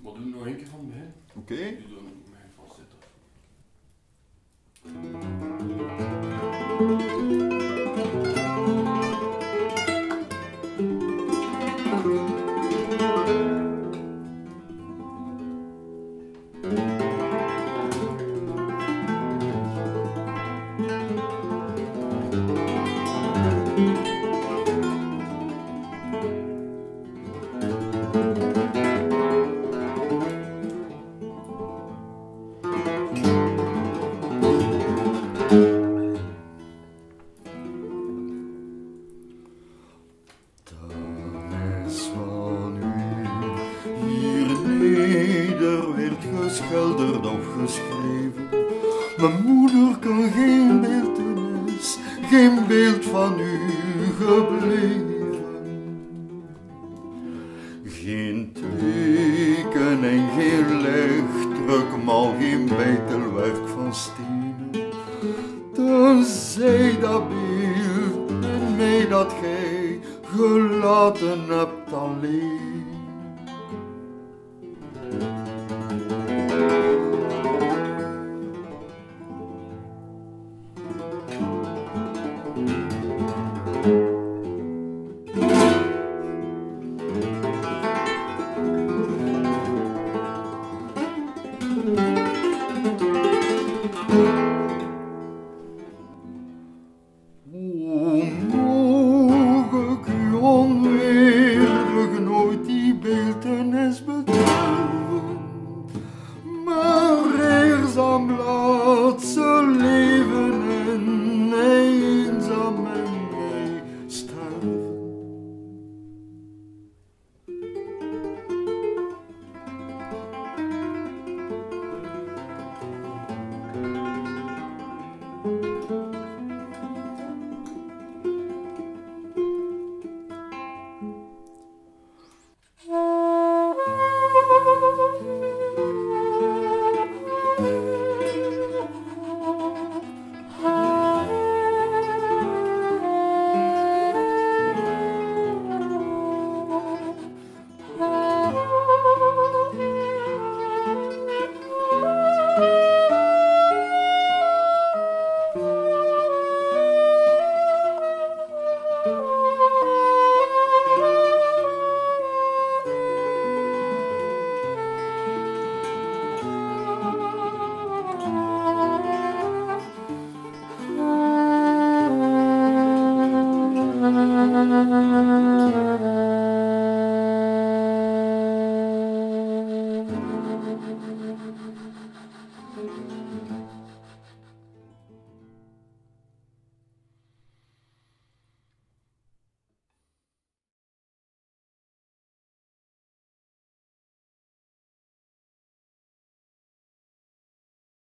Maar doe nog één keer van het begin. Oké. Dus dan mijn falsetto. Geschilderd of geschreven. Mijn moeder kan geen beeltenis, geen beeld van u gebleven. Geen teken en geen lichtdruk, maar geen beitelwerk van stenen. Tenzij dat beeld in mij dat gij gelaten hebt alleen. Nooit die beeltenis betreuren, maar eenzaam laat ze leven en eenzaam en mij sterven.